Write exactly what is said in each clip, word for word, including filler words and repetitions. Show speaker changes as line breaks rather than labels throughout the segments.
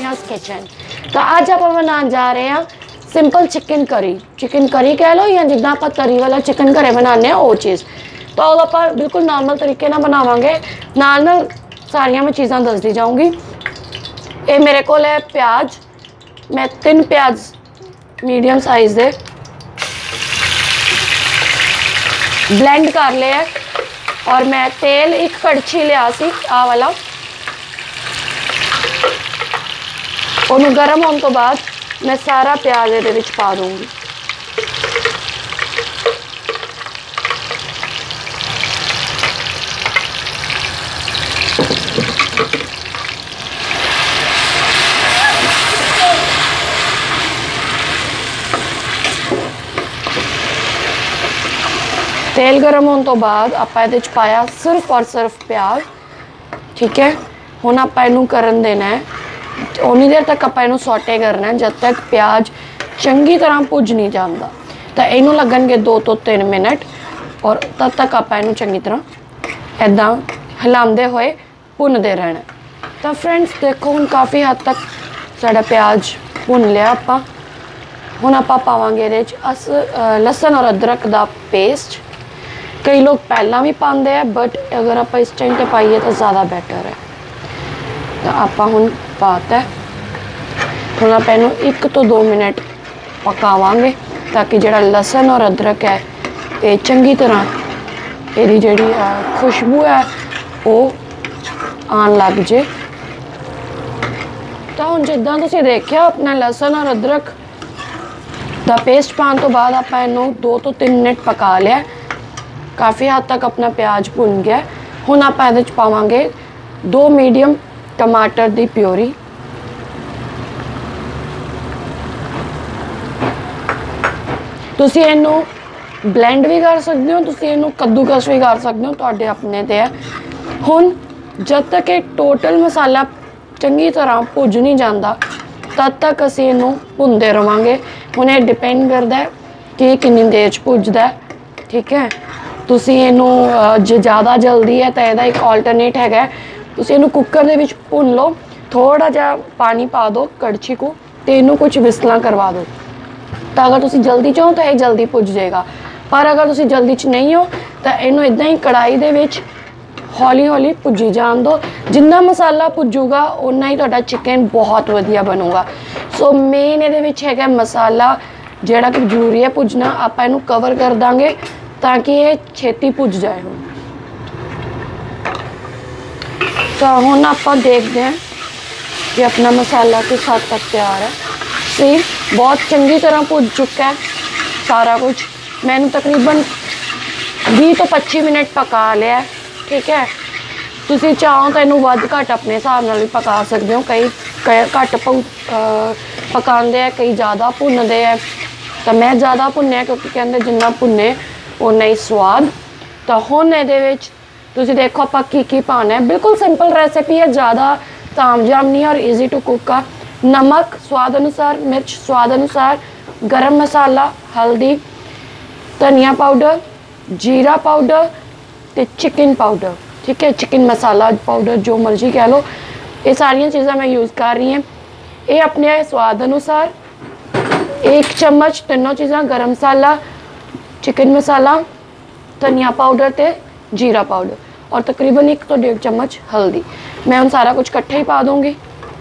तानियाज़ kitchen. तो अज आप बनाने जा रहे हैं simple chicken curry, chicken curry कह लो या जिदा आप तरी वाला चिकन घरे बनाने वो चीज़। तो आप बिल्कुल नॉर्मल तरीके ना बनावांगे, नाल नाल सारिया मैं चीज़ां दसदी जाऊँगी। ये मेरे को है प्याज, मैं तीन प्याज मीडियम साइज़ दे ब्लेंड कर लिया और मैं तेल एक कड़छी लिया सी आ वाला, उन्होंने गर्म होने तो बाद मैं सारा प्याज ये विच पा दूँगी। तेल गर्म होने तो बाद आप ये पाया सिर्फ और सिर्फ प्याज। ठीक है, हुण आप इनू करन देना है, उन्नी देर तक आप इनू सौटे करना है जब तक प्याज चंगी तरह भुज नहीं जाता। तो इनू लगनगे दो तो तीन मिनट और तब तक आप इनू चंगी तरह इदा हिलाते हुए भुनते रहना। तो फ्रेंड्स देखो हुण काफ़ी हद तक साडा प्याज भुन लिया आपां। हुण आपां पावांगे इहदे च अस लसन और अदरक का पेस्ट। कई लोग पहला भी पाते हैं बट अगर आप इस टाइम पर पाइए तो ज़्यादा बेटर है। तो आप हुण पाता है, हुण आप इनू एक तो दो मिनट पकावांगे ताकि जिहड़ा लसन और अदरक है ये चंगी तरह इहदी जिहड़ी खुशबू है वो आन लग जे। तो हुण जिद्दां तुसीं देखिया अपना लसन और अदरक का पेस्ट पाने तो बाद आप इनू दो तो तीन मिनट पका लिया, काफ़ी हद तक अपना प्याज भुन गया। हुण आप इहदे च पावांगे दो मीडियम टमाटर की प्योरी, तुसीं इनू ब्लेंड भी कर सकते हो, तुसीं इनू कद्दूकस भी कर सकते हो, तुहाडे अपने ते है। हुण जब तक ये टोटल मसाला चंगी तरह भुज नहीं जाता तब तक असीं इनू भुनते रहांगे। हुण ये डिपेंड करता है कि कितनी देर च भुजदा है। ठीक है, तुसीं इनू जे ज़्यादा जल्दी है तो यदा एक ऑल्टरनेट है, तुसीं इनू कुकर दे विच भुन लो, थोड़ा जा पानी पा दो कड़छी को तो इनू कुछ विसलां करवा दो। तो अगर तुसीं जल्दी चाहो तो यह जल्दी भुज जाएगा, पर अगर तुसीं जल्दी च नहीं हो तो इनू इदां ही कढ़ाई दे विच हौली हौली भुजी जान दो। जिन्ना मसाला भुजूगा उन्ना ही तुहाडा चिकन बहुत वधिया बनूगा। सो मेन इहदे विच हैगा मसाला जिहड़ा कि जरूरी है भुजना। आप इनू कवर कर देंगे ताकि ये छेती भुज जाए। तो हुण आप देखते हैं कि अपना मसाला किस हद तक तैयार है। सी बहुत चंगी तरह भुज चुका है सारा कुछ। मैंने तकरीबन बीस तो पच्चीस मिनट पका लिया। ठीक है, तुसीं चाहो तो इनू वध घट अपने हिसाब नाल भी पका सकते हो। कई घट पकाते हैं, कई ज़्यादा भुनते हैं। तो मैं ज़्यादा भुनया क्योंकि कहते जिन्ना भुने उन्ना ही स्वाद। तो हुण इहदे विच तुसीं देखो आपां की की पाना है। बिल्कुल सिंपल रेसिपी है, ज़्यादा ताम जाम नहीं और ईजी टू कुक आ। नमक स्वाद अनुसार, मिर्च स्वाद अनुसार, गरम मसाला, हल्दी, धनिया पाउडर, जीरा पाउडर ते चिकन पाउडर। ठीक है, चिकन मसाला पाउडर जो मर्जी कह लो, ये सारिया चीज़ां मैं यूज़ कर रही हैं। ये अपने स्वाद अनुसार एक चम्मच तीनों चीज़ां, गरम मसाला, चिकन मसाला, धनिया पाउडर ते जीरा पाउडर और तकरीबन एक तो डेढ़ चम्मच हल्दी। मैं उन सारा कुछ इकट्ठे ही पा दूँगी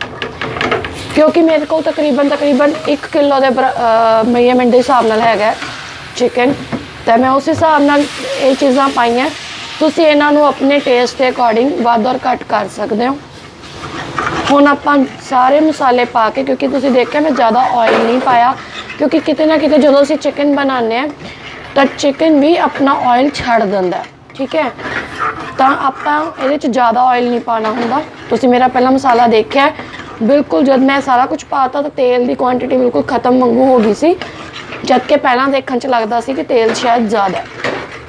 क्योंकि मेरे को तकरीबन तकरीबन एक किलो के मेजरमेंट के हिसाब नाल हैगा चिकन। तो मैं उस हिसाब नाल ये चीज़ां पाईयां। तुसीं इन्हां नूं अपने टेस्ट के अकॉर्डिंग वध और घट कर सकते हो। हुण आपां सारे मसाले पा के, क्योंकि तुसीं देखिया मैं ज़्यादा ऑयल नहीं पाया क्योंकि किते ना किते जो असीं चिकन बनाने हैं तो चिकन भी अपना ऑयल छड़ दिंदा। ठीक है, तो आपां इहदे च ज़्यादा ऑयल नहीं पाना हुंदा। तुसीं मेरा पहला मसाला देखिया, बिल्कुल जब मैं सारा कुछ पाता तो तेल की क्वांटिटी बिल्कुल खत्म वांगू हो गई सी, जबकि पहला देखने च लगता सी कि तेल शायद ज़्यादा है।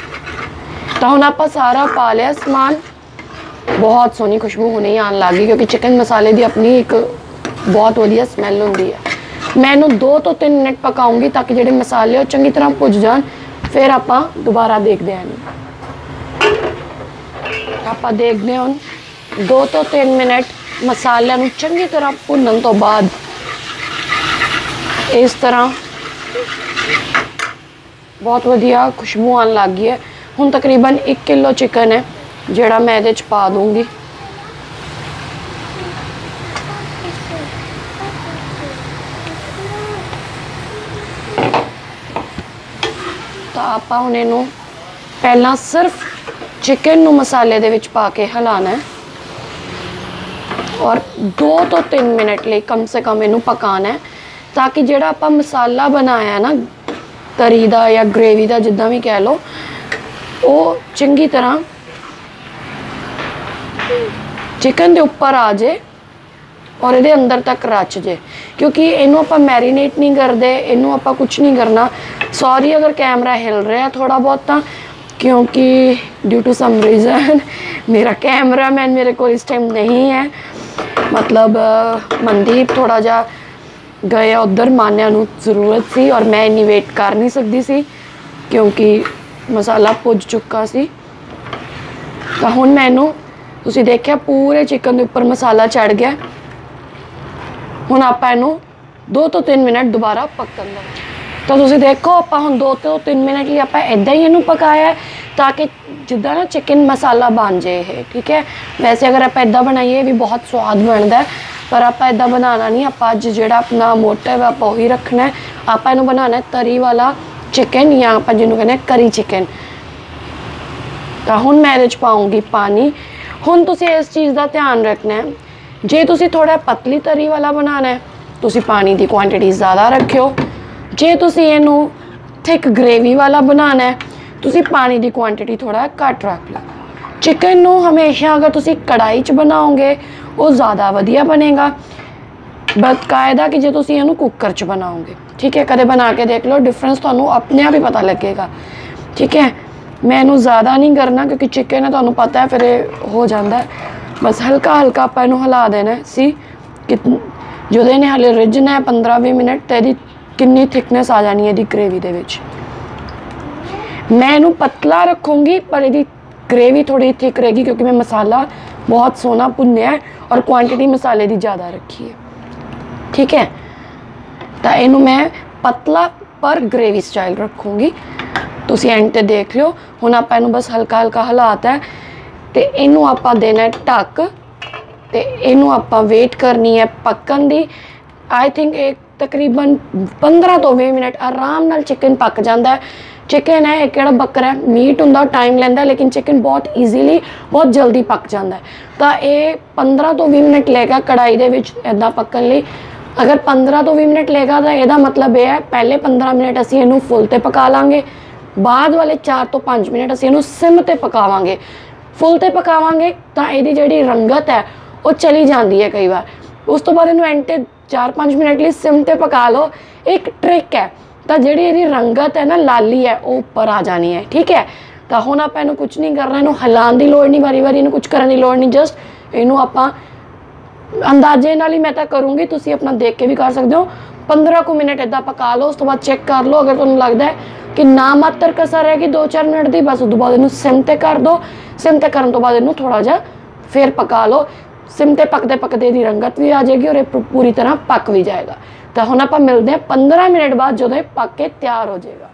तो हुण आपां सारा पा लिया समान, बहुत सोहनी खुशबू होने ही आन लग गई क्योंकि चिकन मसाले की अपनी एक बहुत वधिया स्मैल होंदी है। मैं इनू दो तो तीन मिनट पकाऊंगी ताकि जिहड़े मसाले वो चंगी तरह भुज जान। फिर आपां दोबारा देखते हैं, आपां देखते हैं हुण दो तो तीन मिनट मसालिਆਂ ਨੂੰ ਚੰਗੀ ਤਰ੍ਹਾਂ ਭੁੰਨਣ ਤੋਂ ਬਾਅਦ ਇਸ ਤਰ੍ਹਾਂ बहुत वधिया खुशबू आने लग गई है। हुण तकरीबन एक किलो चिकन है जिहड़ा मैं इहदे च पा दूंगी। तो आपां हुण इहनूं पहलां सिर्फ चिकन नूं मसाले दे विच पा के हिलाना है और दो तो तीन मिनट लिए कम से कम इहनूं पकाना है ताकि जिहड़ा आपां मसाला बनाया है ना तरी का या ग्रेवी का जिदा भी कह लो वो चंगी तरह चिकन के उपर आ जाए और ये अंदर तक रच जाए, क्योंकि इनू आप मैरीनेट नहीं करते, इनू आप कुछ नहीं करना। सॉरी अगर कैमरा हिल रहा है थोड़ा बहुत, क्योंकि ड्यू टू सम रीज़न मेरा कैमरा मैन मेरे को इस टाइम नहीं है। मतलब मनदीप थोड़ा जा गए उधर, मान्या नूं जरूरत सी और मैं इन्नी वेट कर नहीं सकती सी क्योंकि मसाला भुज चुका सी। तो हुण मैनू तुसीं देखिया पूरे चिकन के उपर मसाला चढ़ गया। हुण आपां इहनूं दो तो तीन मिनट दोबारा पकन दो। तो तुसीं देखो आपां हुण दो तो तीन मिनट लिए आपां इदां ही इहनूं पकाया है ताकि जिद्दां ना चिकन मसाला बन जाए। ठीक है, वैसे अगर आप इदां बनाइए भी बहुत स्वाद बनता है, पर आप इदा बनाना नहीं। आप अज जो अपना मोटिव आप उही रखना है। आप इनू बनाना है तरी वाला चिकन या आप जिन्हों कहने करी चिकन। तो हुण मैं इहदे पाऊँगी पानी। हुण तुसीं इस चीज़ का ध्यान रखना है, जे तुसीं थोड़ा पतली तरी वाला बनाना है तुसीं पानी की क्वांटिटी ज़्यादा रखियो, जे तुसीं इहनू थिक ग्रेवी वाला बनाना है तुसीं पानी की क्वांटिटी थोड़ा घट रख लो। चिकन नू हमेशा अगर तुसीं कढ़ाई च बनाओगे वो ज़्यादा वधिया बनेगा बकायदा कि जो तुसीं इहनू कुकर च बनाओगे। ठीक है, कदे बना के देख लो, डिफरेंस तुहानू अपने आप ही पता लगेगा। ठीक है, मैं इनू ज़्यादा नहीं करना क्योंकि चिकन है तुहानू पता है फिर हो जाता है। बस हल्का हल्का आप इनू हिला देना है सी कि जो इन्हें हले रिझना है पंद्रह भी मिनट तो यदी कितनी थिकनेस आ जानी है यदी ग्रेवी दे विच। मैं इनू पतला रखूँगी पर यदी ग्रेवी थोड़ी थिक रहेगी क्योंकि मैं मसाला बहुत सोहना भुन्निया है और क्वांटिटी मसाले की ज़्यादा रखी है। ठीक है, तो इनू मैं पतला पर ग्रेवी स्टाइल रखूँगी। तुसीं एंड ते देख लो। हुण आपां इनू बस हल्का हल्का हिलाता है तो इनू आपां देना है ढक ते इनू आपां वेट करनी है पकन दी। आई थिंक एक तकरीबन पंद्रह तो बीस मिनट आराम नाल चिकन पक जाता है। चिकन है एक किहड़ा बकरा है, मीट हुंदा टाइम लैंदा, लेकिन चिकन बहुत ईजीली बहुत जल्दी पक जाता है। तो ये पंद्रह तो बीस मिनट लेगा कढ़ाई दे विच इदां पकन लई। अगर पंद्रह तो बीस मिनट लेगा तो यदा मतलब यह है पहले पंद्रह मिनट असीं इहनूं फुल ते पका लांगे, बाद वाले चार तो पाँच मिनट असीं इहनूं सिम ते पकावांगे। फुल ते पकावांगे तो इहदी जिहड़ी रंगत है वो चली जाती है कई बार। उस तो बाद इहनूं एंड ते चार पाँच मिनट लिए सिम ते पका लो। एक ट्रिक है, तो जिहड़ी इहदी रंगत है ना लाली है वो उपर आ जानी है। ठीक है, तो हुण आपां इहनूं कुछ नहीं करना, इहनूं हिलाउण दी लोड़ नहीं, वारी वारी इहनूं कुछ करन दी लोड़ नहीं। जस्ट इहनूं आपां अंदाजे नाल ही मैं तो करूँगी, तुसीं अपना देख के भी कर सकते हो। पंद्रह को मिनट इदा पका लो, उस तो बाद चेक कर लो। अगर तुहानूं लगदा है कि ना मात्र कसर रहेगी दो चार मिनट की, बस उस तो बाद इहनूं सिम ते कर दो। सिम ते करन तो बाद इहनूं थोड़ा जिहा फिर पका लो। सिम ते पकते पकते इहदी रंगत भी आ जाएगी और ये पूरी तरह पक भी जाएगा। तो हुण आपां मिलते हैं पंद्रह मिनट बाद जो ये पक के तैयार हो जाएगा।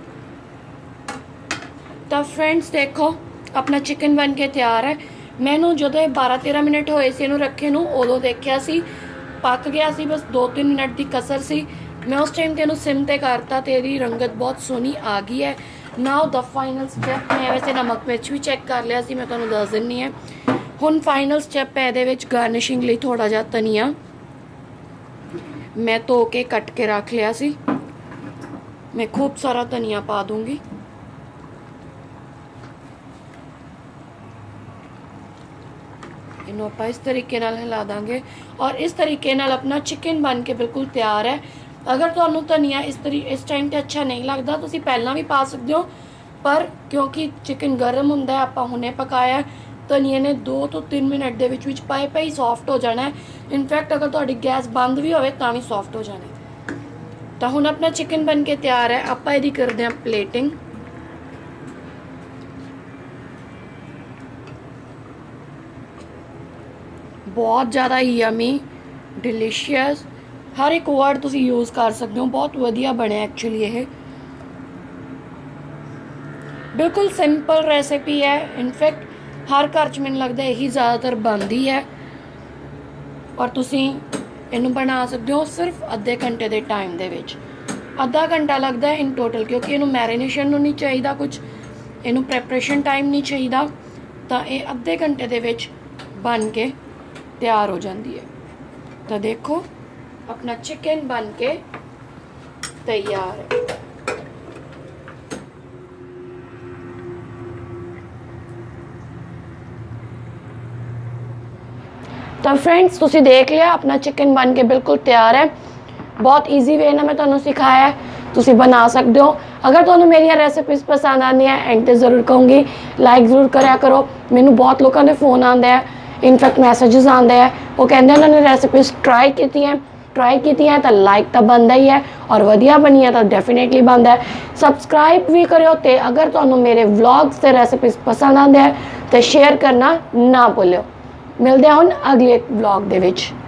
तो फ्रेंड्स देखो अपना चिकन बन के तैयार है। मैनू जो बारह तेरह मिनट होए सी इहनूं रखे नूं उदों देखिया सी पक गया सी, बस दो तीन मिनट की कसर सी। मैं उस टाइम तेनों सिम ते करता तो यदी रंगत बहुत सोहनी आ गई है। नाउ द फाइनल स्टैप, मैं वैसे नमक मिर्च भी चैक कर लिया सी, मैं तुहानूं दस दिंदी है। हुण फाइनल स्टैप है इहदे विच गार्निशिंग लई थोड़ा जिहा धनिया मैं धो के कट के रख लिया सी, मैं खूब सारा धनिया पा दूंगी। इन्हों आप इस तरीके नाल हिला देंगे और इस तरीके नाल अपना चिकन बन के बिल्कुल तैयार है। अगर तुहानू धनिया इस तरी इस टाइम ते अच्छा नहीं लगता तुसीं पहलां भी पा सकते हो, पर क्योंकि चिकन गर्म हुंदा है आपां हुणे पकाया धनिया ने दो तो तीन मिनट दे विच विच पाए पाए सॉफ्ट हो जाना है। इनफैक्ट अगर तुहाडी गैस बंद भी होवे तां भी सॉफ्ट हो जाना है। तो हुण अपना चिकन बन के तैयार है। आपां इहदी करदे हां प्लेटिंग। बहुत ज़्यादा यमी डिलीशियस, हर एक वर्ड तुसी यूज़ कर सकते हो। बहुत वधिया बने एक्चुअली ये, बिल्कुल सिंपल रेसिपी है। इनफैक्ट हर घर च मैनूं लगदा यही ज़्यादातर बनती है और तुसी इनू बना सकते हो सिर्फ अद्धे घंटे के टाइम दे विच। अद्धा घंटा लगता है इन टोटल, क्योंकि इनू मैरीनेशन नहीं चाहिए, कुछ इनू प्रैपरेशन टाइम नहीं चाहिए, तो ये अद्धे घंटे दे विच बन के तैयार हो जाती है। तो देखो अपना चिकन बन के तैयार है। तो फ्रेंड्स तुसी देख लिया अपना चिकन बन के बिल्कुल तैयार है। बहुत ईजी वे ना मैं तुहानू सिखाया है, तुसी बना सकते हो। अगर तुहानू मेरी रेसिपीज़ पसंद आती है एंड तो जरूर कहूँगी लाइक जरूर कराया करो। मैनू बहुत लोगों के फोन आते हैं, इनफैक्ट मैसेजेस आते हैं, वो कहते उन्होंने रेसिपीज़ ट्राई की हैं ट्राई की हैं तो लाइक तो बनता ही है, और वधिया बनी है तो डेफिनेटली बनता है। सबसक्राइब भी करो, तो अगर तुहानू मेरे व्लॉग्स से रेसिपीज़ पसंद आते हैं तो शेयर करना ना भूलो। मिलते हैं हुण अगले व्लॉग दे विच।